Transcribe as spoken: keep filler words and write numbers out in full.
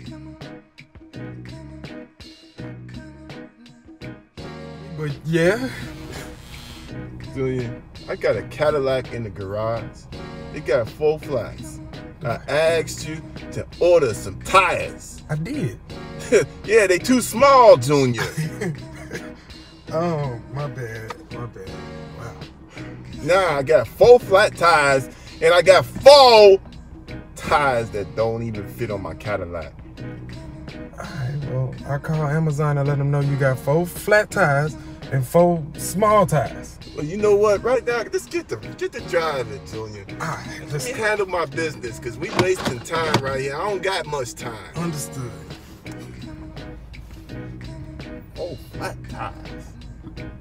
But yeah. Julian, I got a Cadillac in the garage. It got four flats. I asked you to order some tires. I did. Yeah, they too small, Junior. Oh, my bad. My bad. Wow. Nah, I got four flat tires, and I got four tires that don't even fit on my Cadillac. Alright, well, I call Amazon and let them know you got four flat tires and four small tires. Well, you know what? Right now, let's get the get the driving, Junior. Alright, Let let's me handle my business, because we wasting time right here. I don't got much time. Understood. Four flat tires.